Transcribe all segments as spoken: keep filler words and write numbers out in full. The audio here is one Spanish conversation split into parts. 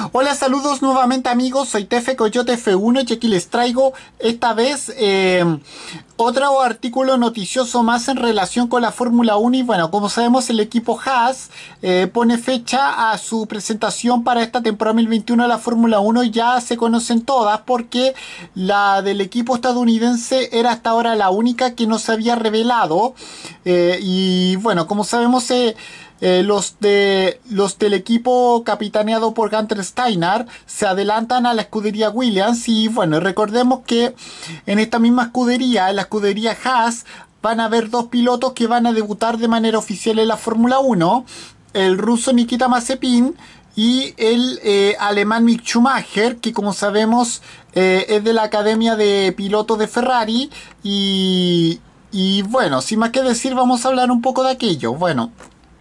Hola, saludos nuevamente amigos, soy Tefe Coyote F uno y aquí les traigo esta vez eh, otro artículo noticioso más en relación con la Fórmula uno y bueno, como sabemos el equipo Haas eh, pone fecha a su presentación para esta temporada dos mil veintiuno de la Fórmula uno. Ya se conocen todas porque la del equipo estadounidense era hasta ahora la única que no se había revelado eh, y bueno, como sabemos eh, Eh, los, de, los del equipo capitaneado por Gunther Steiner se adelantan a la escudería Williams y bueno, recordemos que en esta misma escudería, en la escudería Haas, van a haber dos pilotos que van a debutar de manera oficial en la Fórmula uno, el ruso Nikita Mazepin y el eh, alemán Mick Schumacher, que como sabemos eh, es de la Academia de Pilotos de Ferrari y, y bueno, sin más que decir vamos a hablar un poco de aquello. Bueno,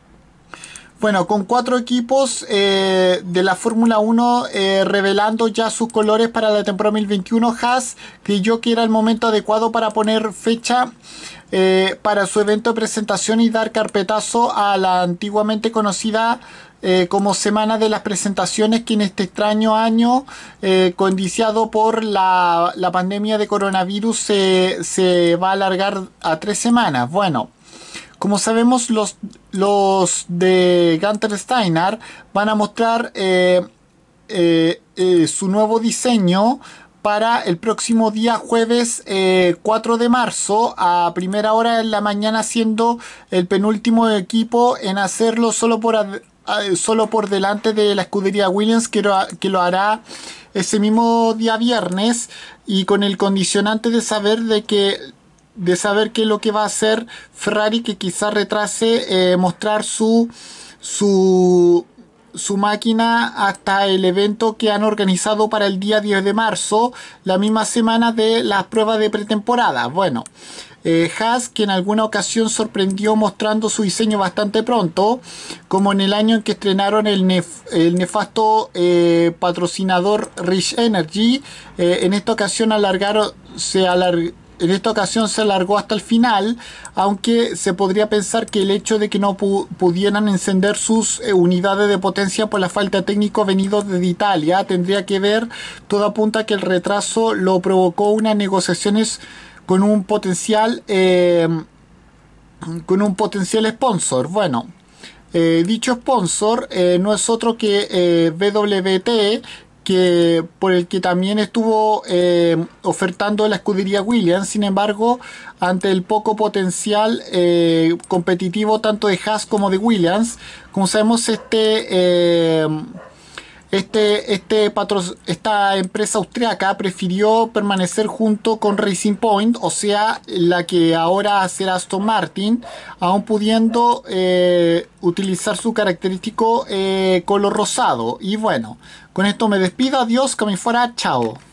Bueno, con cuatro equipos eh, de la Fórmula uno eh, revelando ya sus colores para la temporada dos mil veintiuno, Haas creyó que era el momento adecuado para poner fecha eh, para su evento de presentación y dar carpetazo a la antiguamente conocida eh, como Semana de las Presentaciones, que en este extraño año, eh, condiciado por la, la pandemia de coronavirus, se, se va a alargar a tres semanas. Bueno. Como sabemos, los, los de Gunther Steiner van a mostrar eh, eh, eh, su nuevo diseño para el próximo día jueves eh, cuatro de marzo a primera hora de la mañana, siendo el penúltimo equipo en hacerlo solo por, solo por delante de la escudería Williams, que lo, que lo hará ese mismo día viernes, y con el condicionante de saber de que de saber qué es lo que va a hacer Ferrari, que quizás retrase eh, mostrar su, su, su máquina hasta el evento que han organizado para el día diez de marzo, la misma semana de las pruebas de pretemporada. Bueno, eh, Haas, que en alguna ocasión sorprendió mostrando su diseño bastante pronto, como en el año en que estrenaron el, nef el nefasto eh, patrocinador Rich Energy, eh, en esta ocasión alargaron, se alargaron En esta ocasión se alargó hasta el final, aunque se podría pensar que el hecho de que no pu pudieran encender sus eh, unidades de potencia por la falta de técnicos venidos desde Italia tendría que ver. Todo apunta a que el retraso lo provocó unas negociaciones con un potencial eh, con un potencial sponsor. Bueno, eh, dicho sponsor eh, no es otro que eh, W T, que por el que también estuvo eh, ofertando la escudería Williams. Sin embargo, ante el poco potencial eh, competitivo tanto de Haas como de Williams, como sabemos, este eh, este, este patro, esta empresa austriaca prefirió permanecer junto con Racing Point, o sea, la que ahora será Aston Martin, aún pudiendo eh, utilizar su característico eh, color rosado. Y bueno, con esto me despido, adiós, que me fuera, chao.